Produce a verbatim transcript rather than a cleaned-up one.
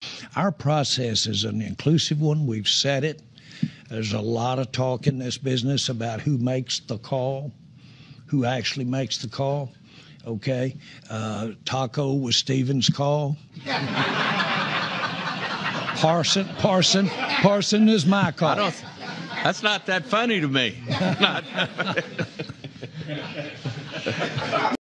Our process is an inclusive one. We've said it. There's a lot of talk in this business about who makes the call, who actually makes the call. Okay, uh, Taco was Stephen's call. Parson, Parson, Parson is my call. I don't. That's not that funny to me. Not